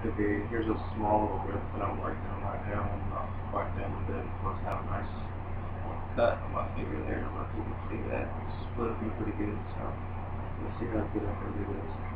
Okay, here's a small little riff that I'm working on right now. I'm not quite done with it. Let's have a nice cut on my finger there. I'm not able to see that. It's split me pretty good, so let's see how good I can do this.